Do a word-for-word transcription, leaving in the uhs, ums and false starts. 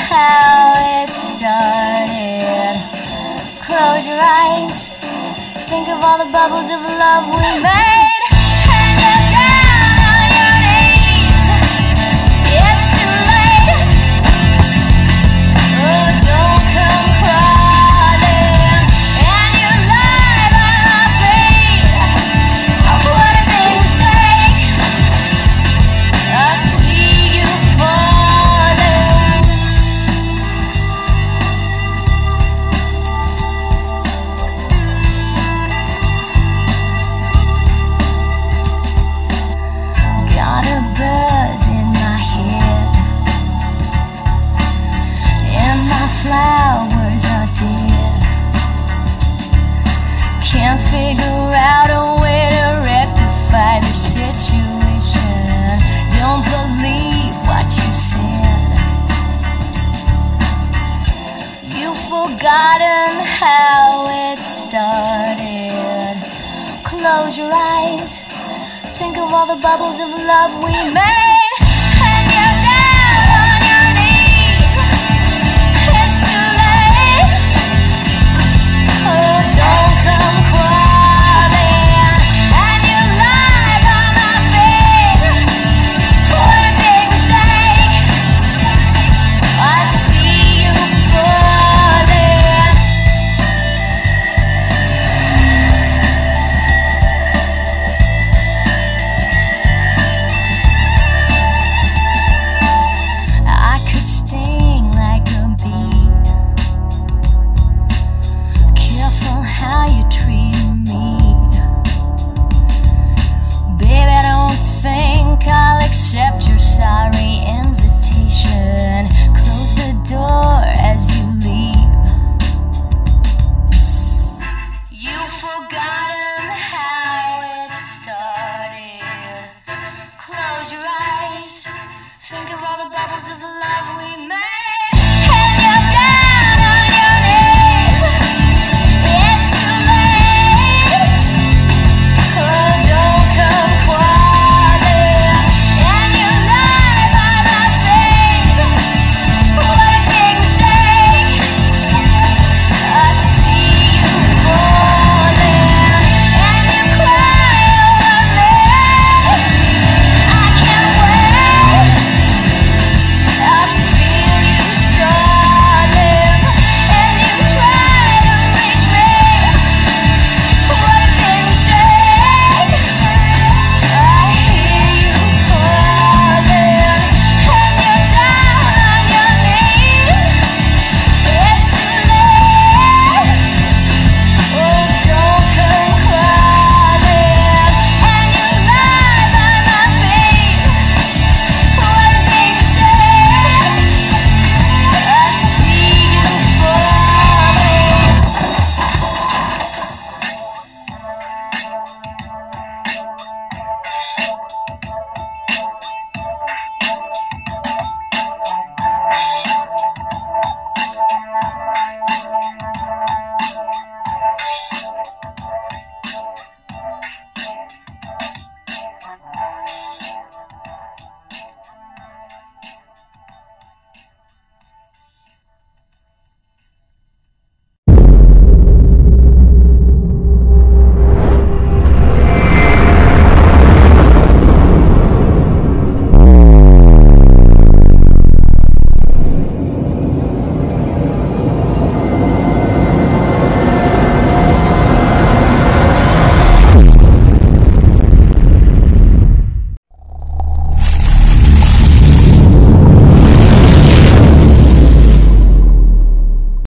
how it started. Close your eyes, think of all the bubbles of love we made. And look down on your knees, it's too late. Oh, don't come crawling, and you lie by my feet. What a big mistake, I see you falling. Got a buzz in my head, and my flowers are dead. Can't figure out a way to rectify the situation. Don't believe what you said. You've forgotten how it started. Close your eyes, think of all the bubbles of love we made.